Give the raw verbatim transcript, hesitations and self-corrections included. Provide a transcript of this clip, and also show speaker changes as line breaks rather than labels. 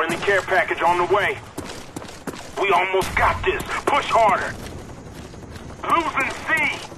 Friendly care package on the way. We almost got this. Push harder. Losing C.